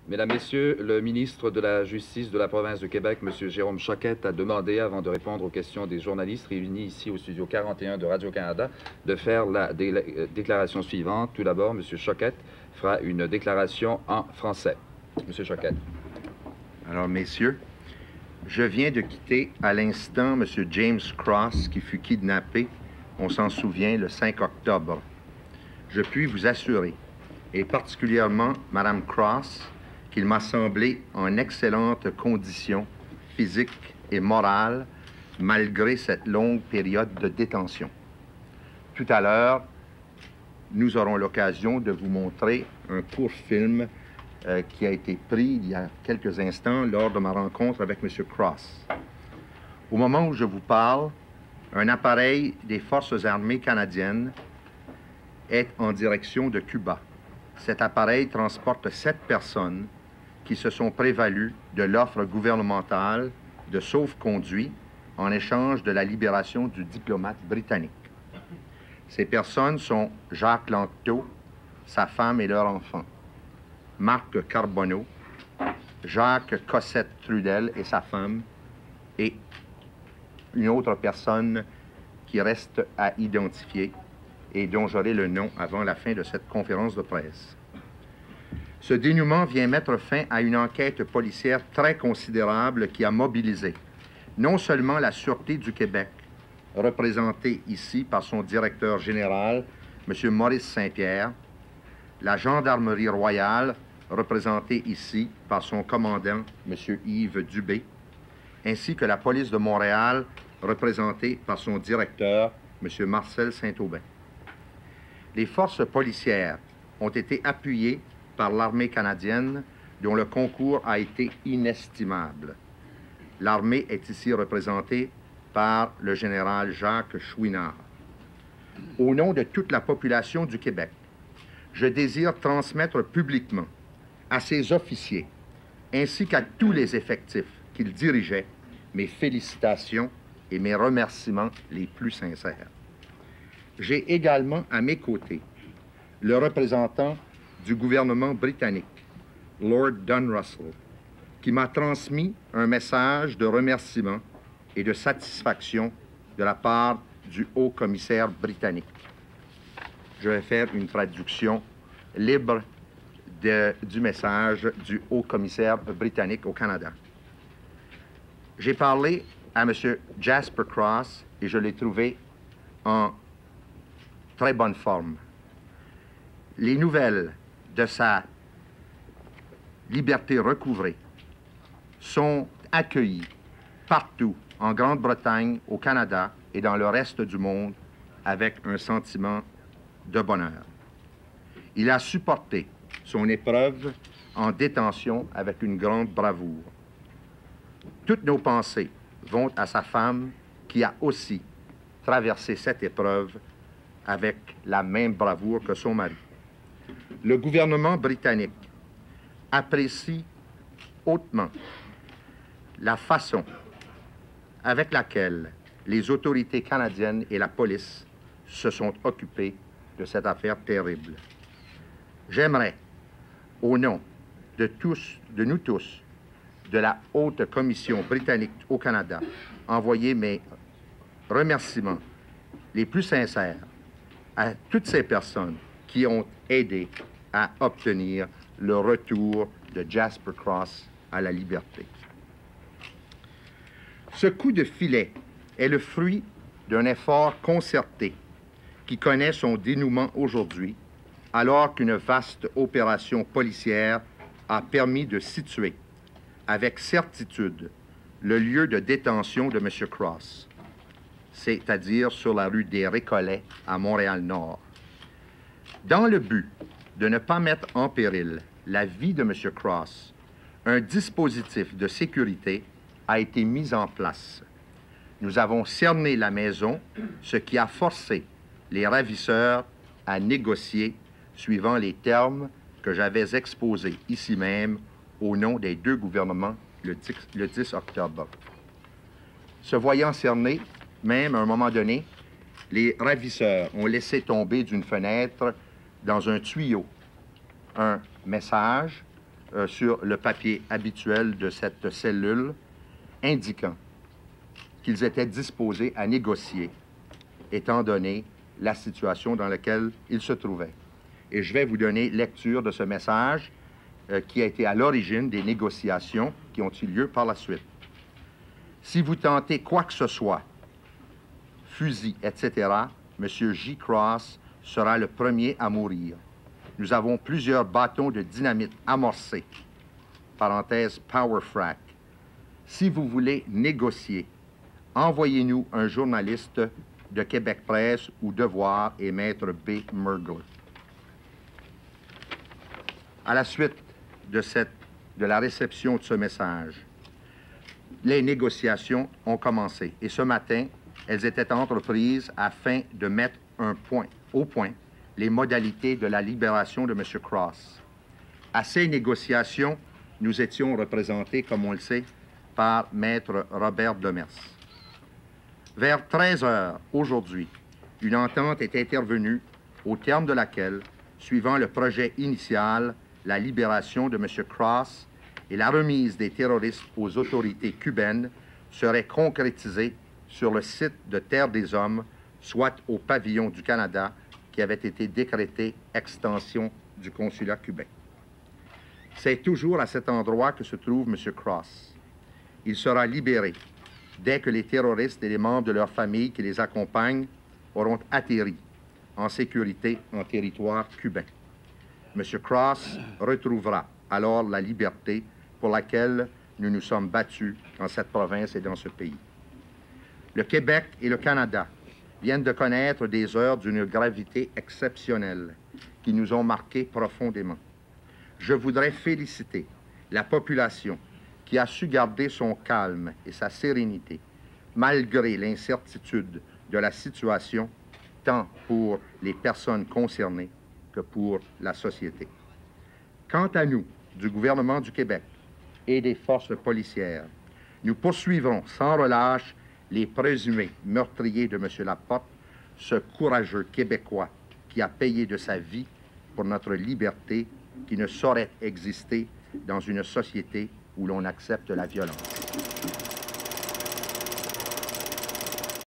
Mesdames, Messieurs, le ministre de la Justice de la province de Québec, M. Jérôme Choquette, a demandé, avant de répondre aux questions des journalistes réunis ici au studio 41 de Radio-Canada, de faire la déclaration suivante. Tout d'abord, M. Choquette fera une déclaration en français. M. Choquette. Alors, messieurs, je viens de quitter à l'instant M. James Cross, qui fut kidnappé, on s'en souvient, le 5 octobre. Je puis vous assurer, et particulièrement Mme Cross, qu'il m'a semblé en excellentes conditions physiques et morales, malgré cette longue période de détention. Tout à l'heure, nous aurons l'occasion de vous montrer un court film qui a été pris il y a quelques instants lors de ma rencontre avec M. Cross. Au moment où je vous parle, un appareil des Forces armées canadiennes est en direction de Cuba. Cet appareil transporte 7 personnes qui se sont prévalues de l'offre gouvernementale de sauf-conduit en échange de la libération du diplomate britannique. Ces personnes sont Jacques Lanctot, sa femme et leur enfant, Marc Carbonneau, Jacques Cossette-Trudel et sa femme, et une autre personne qui reste à identifier et dont j'aurai le nom avant la fin de cette conférence de presse. Ce dénouement vient mettre fin à une enquête policière très considérable qui a mobilisé non seulement la Sûreté du Québec, représentée ici par son directeur général, M. Maurice Saint-Pierre, la Gendarmerie royale, représentée ici par son commandant, M. Yves Dubé, ainsi que la Police de Montréal, représentée par son directeur, M. Marcel Saint-Aubin. Les forces policières ont été appuyées par l'armée canadienne, dont le concours a été inestimable. L'armée est ici représentée par le général Jacques Chouinard. Au nom de toute la population du Québec, je désire transmettre publiquement à ses officiers, ainsi qu'à tous les effectifs qu'ils dirigeaient, mes félicitations et mes remerciements les plus sincères. J'ai également à mes côtés le représentant du gouvernement britannique, Lord Dunrussell, qui m'a transmis un message de remerciement et de satisfaction de la part du haut-commissaire britannique. Je vais faire une traduction libre du message du haut-commissaire britannique au Canada. J'ai parlé à M. Jasper Cross et je l'ai trouvé en très bonne forme. Les nouvelles de sa liberté recouvrée sont accueillies partout en Grande-Bretagne, au Canada et dans le reste du monde avec un sentiment de bonheur. Il a supporté son épreuve en détention avec une grande bravoure. Toutes nos pensées vont à sa femme qui a aussi traversé cette épreuve avec la même bravoure que son mari. Le gouvernement britannique apprécie hautement la façon avec laquelle les autorités canadiennes et la police se sont occupées de cette affaire terrible. J'aimerais, au nom de nous tous, de la Haute Commission britannique au Canada, envoyer mes remerciements les plus sincères à toutes ces personnes qui ont aidé à obtenir le retour de Jasper Cross à la liberté. Ce coup de filet est le fruit d'un effort concerté qui connaît son dénouement aujourd'hui, alors qu'une vaste opération policière a permis de situer avec certitude le lieu de détention de M. Cross, c'est-à-dire sur la rue des Récollets à Montréal-Nord. Dans le but de ne pas mettre en péril la vie de M. Cross, un dispositif de sécurité a été mis en place. Nous avons cerné la maison, ce qui a forcé les ravisseurs à négocier suivant les termes que j'avais exposés ici même au nom des deux gouvernements le 10 octobre. Se voyant cernés, même à un moment donné, les ravisseurs ont laissé tomber d'une fenêtre dans un tuyau un message sur le papier habituel de cette cellule, indiquant qu'ils étaient disposés à négocier, étant donné la situation dans laquelle ils se trouvaient. Et je vais vous donner lecture de ce message qui a été à l'origine des négociations qui ont eu lieu par la suite. Si vous tentez quoi que ce soit, fusil, etc., M. J. Cross sera le premier à mourir. Nous avons plusieurs bâtons de dynamite amorcés, parenthèse Power Frack. Si vous voulez négocier, envoyez-nous un journaliste de Québec Presse ou Devoir et Maître B. Mergler. À la suite de la réception de ce message, les négociations ont commencé. Et ce matin, elles étaient entreprises afin de mettre au point les modalités de la libération de M. Cross. À ces négociations, nous étions représentés, comme on le sait, par Maître Robert Demers. Vers 13 heures aujourd'hui, une entente est intervenue au terme de laquelle, suivant le projet initial, la libération de M. Cross et la remise des terroristes aux autorités cubaines serait concrétisée sur le site de Terre des Hommes, soit au pavillon du Canada, qui avait été décrété extension du consulat cubain. C'est toujours à cet endroit que se trouve M. Cross. Il sera libéré dès que les terroristes et les membres de leur famille qui les accompagnent auront atterri en sécurité en territoire cubain. M. Cross retrouvera alors la liberté pour laquelle nous nous sommes battus dans cette province et dans ce pays. Le Québec et le Canada viennent de connaître des heures d'une gravité exceptionnelle qui nous ont marqués profondément. Je voudrais féliciter la population qui a su garder son calme et sa sérénité malgré l'incertitude de la situation, tant pour les personnes concernées que pour la société. Quant à nous, du gouvernement du Québec et des forces policières, nous poursuivrons sans relâche les présumés meurtriers de M. Laporte, ce courageux Québécois qui a payé de sa vie pour notre liberté, qui ne saurait exister dans une société où l'on accepte la violence.